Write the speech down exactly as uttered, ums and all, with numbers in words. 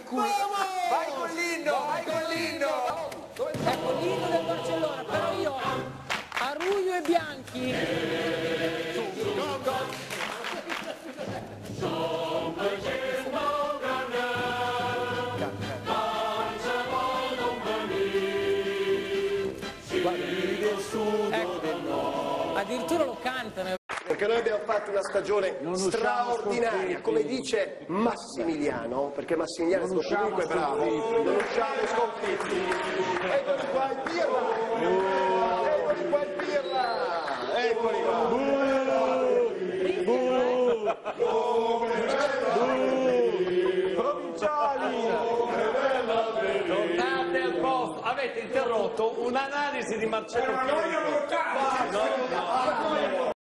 il culo. Vai con l'inno, vai con l'inno. Ecco l'inno del Barcellona, però io Aruglio e Bianchi. Ecco, addirittura lo cantano. Perché noi abbiamo fatto una stagione straordinaria, come dice Massimiliano, perché Massimiliano è stato comunque bravo, non usciamo sconfitti. Eccoli qua il Pirla! Eccoli qua il Pirla! Eccoli qua! Provinciali! Tornate al posto, avete interrotto un'analisi di Marcello Chirico.